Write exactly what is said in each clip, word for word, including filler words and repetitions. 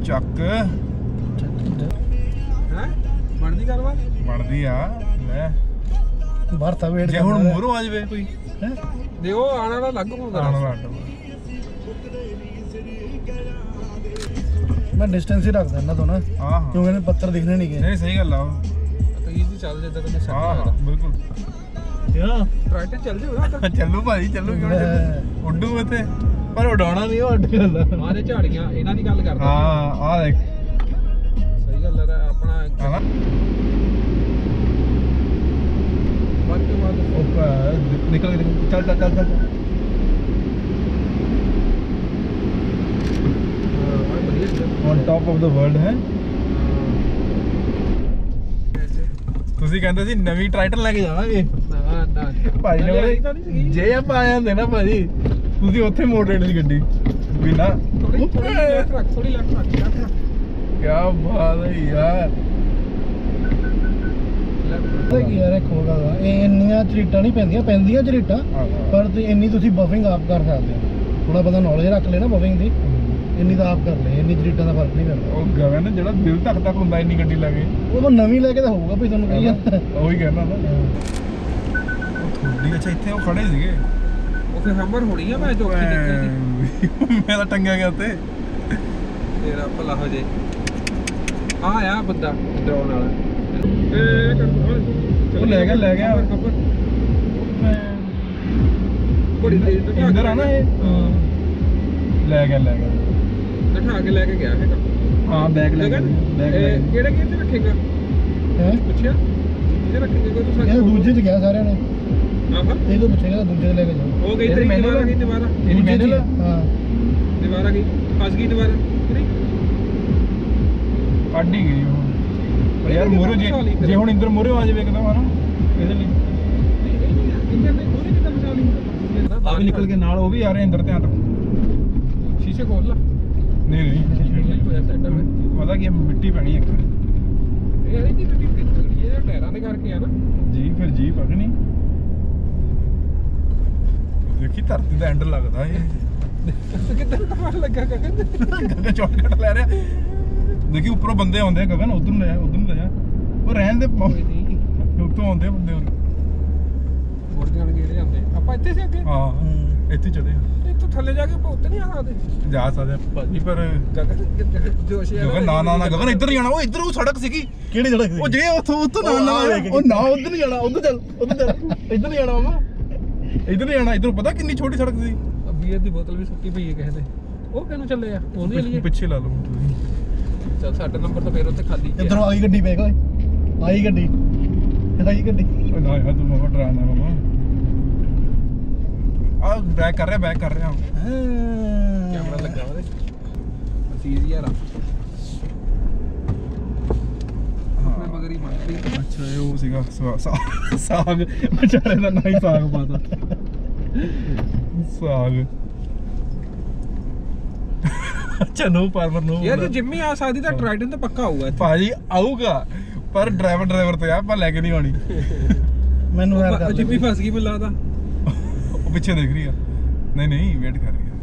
ਚੱਕ ਹੈ ਬਣਦੀ ਗੱਲਬਾਤ ਬਣਦੀ ਆ ਲੈ ਬਾਹਰ ਤਾਂ ਵੇਟ ਜੇ ਹੁਣ ਮੂਹਰੋਂ ਆ ਜਾਵੇ ਕੋਈ ਹੈ ਦੇ ਉਹ ਆਣ ਵਾਲਾ ਲੱਗ ਹੁੰਦਾ ਆਉਣ ਵਾਲਾ ਮੈਂ ਡਿਸਟੈਂਸ ਹੀ ਰੱਖਦਾ ਇਹਨਾਂ ਤੋਂ ਨਾ ਹਾਂ ਹਾਂ ਕਿਉਂਕਿ ਇਹਨੇ ਪੱਤਰ ਦਿਖਣੇ ਨਹੀਂ ਗਏ ਨਹੀਂ ਸਹੀ ਗੱਲ ਆ ਉਹ। ਤਾਂ ਈਜ਼ੀ ਚੱਲ ਜਾਂਦਾ ਤੈਨੂੰ ਸੈੱਟ ਹਾਂ ਲੱਗਦਾ ਬਿਲਕੁਲ ਯਾ ਟਰੈਕਟਰ ਚੱਲ ਜਾਊਗਾ ਤਾਂ ਚੱਲੂ ਭਾਜੀ ਚੱਲੂ ਕਿਉਂ ਨੀ ਚੱਲੂ? ਉੱਡੂ ਇੱਥੇ ਪਰ ਉਡਾਉਣਾ ਨਹੀਂ ਉਹ ਅੱਡ ਗੱਲ ਆਰੇ ਝਾੜੀਆਂ ਇਹਨਾਂ ਦੀ ਗੱਲ ਕਰਦਾ ਹਾਂ ਆ ਦੇਖ ਸਹੀ ਗੱਲ ਹੈ ਆਪਣਾ ਹਾਂ ਵੱਧ ਤੋਂ ਵੱਧ ਉਹ ਨਿਕਲ ਚੱਲ ਚੱਲ ਚੱਲ ਚੱਲ on top of the world ਹੈ ਤੁਸੀਂ ਕਹਿੰਦੇ ਸੀ ਨਵੀਂ ਟਰੈਕਟਰ ਲੈ ਕੇ ਜਾਵਾਂਗੇ ਨਾ ਨਾ ਭਾਈ ਨੇ ਬੋਲੇ ਜੇ ਆਪਾਂ ਆ ਜਾਂਦੇ ਨਾ ਭਾਜੀ ਤੁਸੀਂ ਉੱਥੇ ਮੋੜ ਦੇਣੀ ਸੀ ਗੱਡੀ ਬਿਨਾ ਥੋੜੀ ਥੋੜੀ ਲੈਫਟ ਰੱਖ ਥੋੜੀ ਲੈਫਟ ਰੱਖ ਲੈਫਟ ਰੱਖ ਕੀ ਬਾਤ ਹੈ ਯਾਰ ਪਤਾ ਕੀ ਯਾਰ ਇੱਕ ਹੋਰ ਗੱਲ ਆ ਇਹ ਇੰਨੀਆਂ ਝਰੀਟਾਂ ਨਹੀਂ ਪੈਂਦੀਆਂ ਪੈਂਦੀਆਂ ਝਰੀਟਾਂ ਪਰ ਤੁਸੀਂ ਇੰਨੀ ਤੁਸੀਂ ਬਫਿੰਗ ਆਪ ਕਰ ਸਕਦੇ ਹੋ ਥੋੜਾ ਬੰਦਾ ਨੌਲੇਜ ਰੱਖ ਲੈ ਨਾ ਬਫਿੰਗ ਦੀ ਇੰਨੀ ਤਾਂ ਆਪ ਕਰ ਲੈ ਇੰਨੀ ਝਰੀਟਾਂ ਦਾ ਫਰਕ ਨਹੀਂ ਪੈਂਦਾ ਉਹ ਗਗਨ ਜਿਹੜਾ ਦਿਲ ਤੱਕ ਤੱਕ ਹੁੰਦਾ ਇੰਨੀ ਗੱਡੀ ਲੈ ਕੇ ਉਹ ਤਾਂ ਨਵੀਂ ਲੈ ਕੇ ਤਾਂ ਹੋਊਗਾ ਵੀ ਤੁਹਾਨੂੰ ਕਹੀ ਆ ਉਹੀ ਕਹਿਣਾ ਨਾ ਉਹ ਥੋੜੀ ਅੱਛਾ ਇੱਥੇ ਉਹ ਖੜੇ ਸੀਗੇ ਉਹ ਫਿਰ ਹਮਰ ਹੋਣੀ ਆ ਮੈਂ ਚੌਕੀ ਨਿਕਲ ਕੇ ਮੇਰਾ ਟੰਗਿਆ ਗਿਆ ਉੱਤੇ ਤੇਰਾ ਭਲਾ ਹੋ ਜੇ ਆ ਆ ਬੰਦਾ ਡਰਾਉਣ ਵਾਲਾ ਏ ਕਰ ਉਹ ਲੈ ਗਿਆ ਲੈ ਗਿਆ ਬੜੀ ਤੇਜ਼ ਤੋਂ ਇੰਦਰ ਆ ਨਾ ਇਹ ਲੈ ਗਿਆ ਲੈ ਗਿਆ ਬਿਠਾ ਕੇ ਲੈ ਕੇ ਗਿਆ ਹੈਗਾ ਹਾਂ ਬੈਗ ਲੈ ਗਿਆ ਬੈਗ ਲੈ ਗਿਆ ਕਿਹੜੇ ਕਿਹਦੇ ਰੱਖੇਗਾ ਹੈ ਪੁੱਛਿਆ ਕਿਹਦੇ ਰੱਖੇਗਾ ਕੋਈ ਤੂੰ ਇਹ ਦੂਜੇ ਚ ਗਿਆ ਸਾਰਿਆਂ ਨੇ ਆਹਾ ਇਹ ਤੋਂ ਪੁੱਛੇਗਾ ਦੂਜੇ ਚ ਲੈ ਕੇ ਜਾਓ ਹੋ ਗਈ ਤੇਰੀ ਦੁਬਾਰਾ ਗਈ ਦੁਬਾਰਾ ਇਹਦੀ ਮੈਨੂਅਲ ਹਾਂ ਦੁਬਾਰਾ ਗਈ ਫਸ ਗਈ ਦੁਬਾਰਾ ਨਹੀਂ ਕੱਢ ਹੀ ਗਈ ਉਹ ਯਾਰ ਮੋਰੇ ਜੇ ਜੇ ਹੁਣ ਇੰਦਰ ਮੋਰੇ ਆ ਜਾਵੇ ਇੱਕਦਮ ਹਨਾ ਇਹਦੇ ਲਈ ਇੰਦਰ ਨੇ ਉਹਨੇ ਕਿੱਦਾਂ ਬਚਾ ਲਈ ਆ ਵੀ ਨਿਕਲ ਕੇ ਨਾਲ ਉਹ ਵੀ ਆ ਰਹੇ ਇੰਦਰ ਧਿਆਨ ਰੱਖ ਸ਼ੀਸ਼ੇ ਖੋਲ ਲਾ ਨਹੀਂ ਨਹੀਂ ਹੋਇਆ ਸੈਟ ਪਤਾ ਕੀ ਮਿੱਟੀ ਪੈਣੀ ਇੱਕ ਇਹ ਇਹਦੀ ਗੱਡੀ ਕਿੱਥੇ ਇਹ ਟਾਇਰਾਂ ਦੇ ਕਰਕੇ ਆ ਨਾ ਜੀ ਫਿਰ ਜੀ ਪਗਣੀ ਦੇਖੀ ਧਰਤੀ ਦਾ ਐਂਡ ਲੱਗਦਾ ਇਹ ਕਿੱਧਰ ਕਮਾਲ ਲੱਗਾ ਗਗਨ ਗਗਨ ਸ਼ਾਰਟਕਟ ਲੈ ਰਿਹਾ ਦੇਖੀ ਉੱਪਰੋਂ ਬੰਦੇ ਆਉਂਦੇ ਆ ਗਗਨ ਉਧਰ ਨੂੰ ਲੈ ਜਾ ਉਧਰ ਨੂੰ ਲੈ ਜਾ ਉਹ ਰਹਿਣ ਦੇ ਕੋਈ ਨਹੀਂ ਉੱਤੋਂ ਆਉਂਦੇ ਆ ਬੰਦੇ ਹੋਰ ਮੁੜ ਜਾਣ ਗੇੜੇ ਜਾਂਦੇ ਆਪਾਂ ਇੱਥੇ ਸੀ ਅੱਗੇ ਹਾਂ ਇੱਥੇ ਚਲੇ ਇੱਥੋਂ ਥੱਲੇ ਜਾ ਕੇ ਆਪਾਂ ਉੱਤੇ ਨਹੀਂ ਆ ਸਕਦੇ ਜਾ ਸਕਦੇ ਭਾਜੀ ਪਰ ਗਗਨ ਜੋਸ਼ ਆ ਗਗਨ ਨਾ ਨਾ ਨਾ ਗਗਨ ਇੱਧਰ ਨਹੀਂ ਜਾਣਾ ਉਹ ਇੱਧਰ ਉਹ ਸੜਕ ਸੀਗੀ ਕਿਹੜੀ ਸੜਕ ਉਹ ਜੇ ਉੱਥੋਂ ਉੱਥੋਂ ਨਾ ਨਾ ਉਹ ਨਾ ਉਧਰ ਨਹੀਂ ਜਾਣਾ ਉਧਰ ਚੱਲ ਉਧਰ ਚੱਲ ਇੱਧਰ ਨਹੀਂ ਜਾਣਾ ਮਾਮਾ ਇੱਧਰ ਨਹੀਂ ਜਾਣਾ ਇੱਧਰ ਪਤਾ ਕਿੰਨੀ ਛੋਟੀ ਸੜਕ ਸੀ ਬੀਅਰ ਦੀ ਬੋਤਲ ਵੀ ਸੁੱਕੀ ਪਈ ਹੈ ਕਿਸੇ ਦੇ ਉਹ ਕਿਹਨੂੰ ਚੱਲੇ ਆ ਉਹਦੇ ਲਈ ਪਿੱਛੇ ਲਾ ਲਓ ਚੱਲ ਸਾਡਾ ਨੰਬਰ ਤਾਂ ਫੇਰ ਉੱਥੇ ਖਾਲੀ ਇਧਰੋਂ ਆਈ ਗੱਡੀ ਪੈ ਓਏ ਆਈ ਗੱਡੀ ਆਈ ਗੱਡੀ ਓਏ ਨਾ ਯਾਰ ਤੂੰ ਮਾਮਾ ਡਰਾਣਾ ਮਾਮਾ ਆ ਬੈਕ ਕਰ ਰਿਹਾ ਬੈਕ ਕਰ ਰਿਹਾ ਕੈਮਰਾ ਲੱਗਾ ਉਹਦੇ ਅਸੀਜ਼ ਯਾਰ ਮੈਂ ਮਗਰੀ ਮੰਨਦੀ ਅੱਛਾ ਇਹ ਉਹ ਸੀਗਾ ਸਾ- ਸਾਗ ਵਿਚਾਰੇ ਦਾ ਨਾ ਹੀ ਸਾਗ ਪਾਤਾ ਸਾਗ ਅੱਛਾ ਨੋ ਪਾਰਮਰ ਨੋ ਯਾਰ ਜੇ ਜਿੰਮੀ ਆ ਸਕਦੀ ਤਾਂ ਟ੍ਰਾਈਡਨ ਤਾਂ ਪੱਕਾ ਆਊਗਾ ਭਾਜੀ ਆਊਗਾ ਪਰ ਡਰਾਈਵਰ ਡਰਾਈਵਰ ਤੇ ਆ ਆਪਾਂ ਲੈ ਕੇ ਨਹੀਂ ਆਉਣੀ ਮੈਨੂੰ ਯਾਰ ਕਰ ਜਿੰਮੀ ਫਸ ਗਈ ਮੈਨੂੰ ਲੱਗਦਾ ਉਹ ਪਿੱਛੇ ਦੇਖ ਰਹੀ ਆ ਨਹੀਂ ਨਹੀਂ ਵੇਟ ਕਰ ਰਹੀ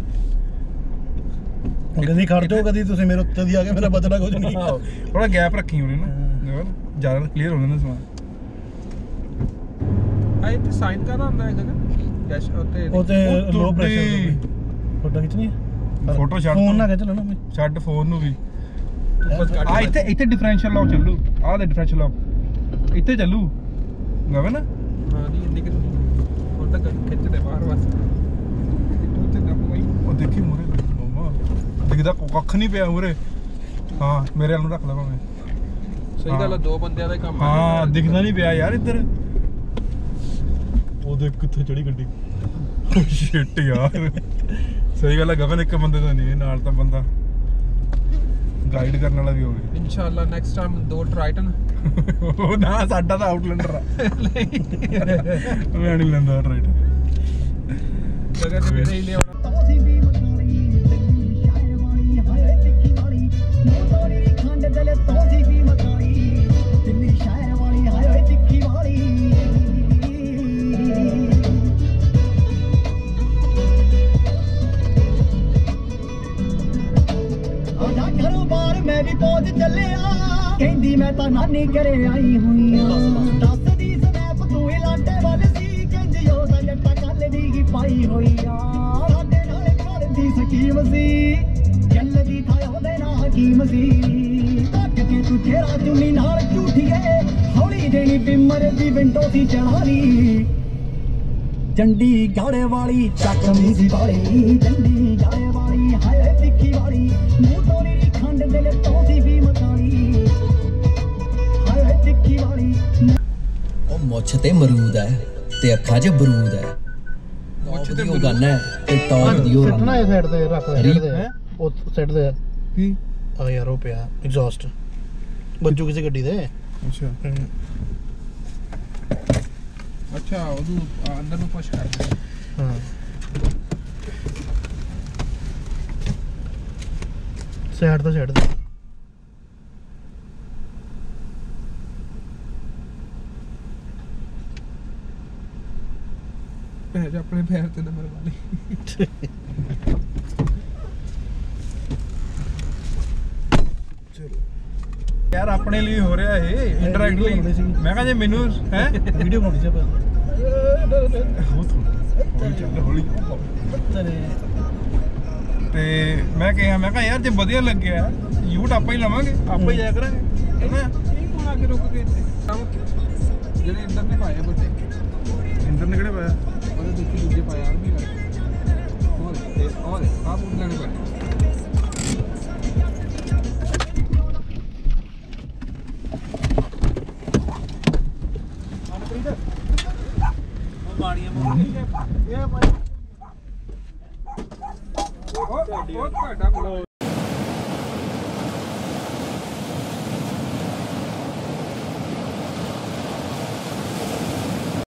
ਆ ਕਦੀ ਖੜ ਜਾਓ ਕਦੀ ਤੁਸੀਂ ਮੇਰੇ ਉੱਤੇ ਦੀ ਆ ਕੇ ਮੇਰਾ ਬਚਣਾ ਕੁਝ ਨਹੀਂ ਥੋੜਾ ਗੈਪ ਰੱਖੀ ਹੋਣੀ ਨਾ ਜਿਆਦਾ ਕਲੀਅਰ ਹੋ ਜਾਂਦਾ ਸਮਾਨ ਆ ਇੱਥੇ ਸਾਈਨ ਕਰਨਾ ਹੁੰਦਾ ਹੈ ਗਗਨ ਡੈਸ਼ ਉੱਤੇ ਉਹ ਤੇ ਉਹ ਲੋ ਤੁਹਾਡੀ- ਪ੍ਰੈਸ਼ਰ ਫੋਟੋ ਖਿੱਚਣੀ ਹੈ ਫੋਟੋ ਛੱਡ ਫੋਨ ਨਾ ਖਿੱਚ ਲੈਣਾ ਮੈਂ ਛੱਡ ਫੋਨ ਨੂੰ ਵੀ ਬਸ ਕੱਢ ਆ ਇੱਥੇ ਇੱਥੇ ਡਿਫਰੈਂਸ਼ੀਅਲ ਲੌਕ ਚੱਲੂ ਆਹ ਦੇ ਡਿਫਰੈਂਸ਼ੀਅਲ ਲੌਕ ਇੱਥੇ ਚੱਲੂ ਗਗਨ ਹਾਂ ਨਹੀਂ ਇੰਨੀ ਕਿ ਹੁਣ ਤੱਕ ਖਿੱਚਦੇ ਬਾਹਰ ਬਸ ਤੂੰ ਤੇ ਦੱਬ ਗਈ ਉਹ ਦੇਖੀ ਮੂਰੇ ਮਮਾ ਦਿਖਦਾ ਕੱਖ ਨਹੀਂ ਪਿਆ ਮੂਰੇ ਹਾਂ ਮੇਰੇ ਵੱਲ ਨੂੰ ਰੱਖ ਲਾ ਭਾਵੇਂ ਸਹੀ ਗੱਲ ਆ ਦੋ ਬੰਦਿਆਂ ਦਾ ਹੀ ਕੰਮ ਹਾਂ ਦਿਖਦਾ ਨਹੀਂ ਪਿਆ ਯਾਰ ਇੱਧਰ ਉਹ ਦੇਖ ਕਿੱਥੇ ਚੜੀ ਗੱਡੀ ਸ਼ਿਟ ਯਾਰ ਸਹੀ ਗੱਲ ਹੈ ਗਗਨ ਇੱਕ ਬੰਦੇ ਦਾ ਨਹੀਂ ਨਾਲ ਤਾਂ ਬੰਦਾ ਗਾਈਡ ਕਰਨ ਵਾਲਾ ਵੀ ਹੋਵੇ ਇਨਸ਼ਾਅੱਲਾ ਨੈਕਸਟ ਟਾਈਮ ਦੋ ਟ੍ਰਾਈਟਨ ਉਹ ਨਾ ਸਾਡਾ ਤਾਂ ਆਊਟਲੈਂਡਰ ਆ ਮੈਂ ਨਹੀਂ ਲੈਂਦਾ ਰਾਈਟ ਜਗ੍ਹਾ ਤੇ ਮੇਰੇ ਹੀ ਲਿਆਉਣਾ ਤੋਸੀ ਵੀ ਮਕਾਲੀ ਤੇਰੀ ਸ਼ਾਇਰ ਵਾਲੀ ਹਾਏ ਤਿੱਖੀ ਵਾਲੀ ਮੋਟੋਰੀ ਖੰਡ ਗਲੇ ਤੋਸੀ ਵੀ ਮਕਾਲੀ ਤੇਰੀ ਸ਼ਾਇਰ ਵਾਲੀ ਹਾਏ ਤਿੱਖੀ ਵਾਲੀ ਆਜਾ ਘਰ ਲਿਆ ਕਹਿੰਦੀ ਮੈਂ ਤਾਂ ਨਾਨੀ ਘਰੇ ਆਈ ਹੋਈ ਆ ਦੱਸਦੀ ਸਨੈਪ ਤੂੰ ਇਲਾਂਟੇ ਵੱਲ ਸੀ ਕਹਿੰਦੀ ਉਹਦਾ ਜੱਟਾ ਕੱਲ ਦੀ ਹੀ ਪਾਈ ਹੋਈ ਆ ਸਾਡੇ ਨਾਲ ਕਰਦੀ ਸਕੀਮ ਸੀ ਚੱਲਦੀ ਥਾ ਉਹਦੇ ਨਾਲ ਹਕੀਮ ਸੀ ਟੱਕ ਕੇ ਤੂੰ ਤੇਰਾ ਚੁੰਨੀ ਨਾਲ ਝੂਠੀਏ ਹੌਲੀ ਦੇਣੀ ਬਿਮਰ ਦੀ ਵਿੰਡੋ ਸੀ ਚੜਾ ਲਈ ਚੰਡੀਗੜ੍ਹ ਵਾਲੀ ਚੱਕਮੀ ਸੀ ਵਾਲੀ ਚੰਡੀਗੜ੍ਹ ਵਾਲੀ ਹਾਏ ਤਿੱਖੀ ਵਾਲੀ ਮੂੰਹ ਤੋਂ ਨੀ ਖੰਡ ਦਿਲ ਤੋਂ ਸੀ ਵੀ ਮਕਾਲੀ ਹਾਏ ਤਿੱਖੀ ਵਾਲੀ ਉਹ ਮੁੱਛ ਤੇ ਮਰੂਦ ਹੈ ਤੇ ਅੱਖਾਂ 'ਚ ਬਰੂਦ ਹੈ ਮੁੱਛ ਤੇ ਉਹ ਗੱਲ ਹੈ ਤੇ ਟੌਪ ਦੀ ਉਹ ਸਿੱਟਣਾ ਇਹ ਸਾਈਡ ਤੇ ਰੱਖ ਦੇ ਹਰੀ? ਸਾਈਡ ਤੇ ਉਹ ਸਾਈਡ ਤੇ ਕੀ ਆ ਯਾਰ ਉਹ ਪਿਆ ਐਗਜ਼ੌਸਟ ਬੱਜੂ ਕਿਸੇ ਗੱਡੀ ਦੇ ਅੱਛਾ ਅੱਛਾ ਉਹਨੂੰ ਅੰਦਰ ਨੂੰ ਪੁਸ਼ ਕਰ ਦੇ ਹਾਂ ਸਾਈਡ ਤੋਂ ਸਾਈਡ ਤੇ ਪੈਰ ਆਪਣੇ ਪੈਰ ਤੇ ਨੰਬਰ ਵਾਲੀ ਯਾਰ ਆਪਣੇ ਲਈ ਹੋ ਰਿਹਾ ਇਹ ਇੰਟਰੈਕਟਲੀ ਬਣਾਉਂਦੇ ਸੀ। ਮੈਂ ਕਹਾਂ ਜੇ ਮੈਨੂੰ ਹੈ ਵੀਡੀਓ ਬਣਾਉਣੀ ਸੀ ਪਹਿਲਾਂ ਹੌਲੀ ਚੱਲ ਹੌਲੀ ਤੇਰੇ ਤੇ ਮੈਂ ਕਿਹਾ ਮੈਂ ਕਿਹਾ ਯਾਰ ਜੇ ਵਧੀਆ ਲੱਗਿਆ ਯੂਟ ਆਪਾਂ ਹੀ ਲਵਾਂਗੇ ਆਪਾਂ ਹੀ ਜਾਇਆ ਕਰਾਂਗੇ ਹੈਨਾ ਇਹ ਕੋਣ ਆ ਕੇ ਰੁਕ ਗਏ ਇੱਥੇ ਜਿਹੜੇ ਇੰਦਰ ਨੇ ਪਾਏ ਬੱਚੇ ਇੰਦਰ ਨੇ ਕਿਹੜੇ ਪਾਇਆ ਉਹਦੇ ਦੂਜੇ ਦੂਜੇ ਪਾਏ ਆਰਮੀ ਵਾਲੇ ਉਹ ਦੇ ਉਹ ਦੇ ਆਹ ਬੂਟ ਲੈਣੇ ਪੈਣੇ ਉਹ ਉਹ ਤੁਹਾਡਾ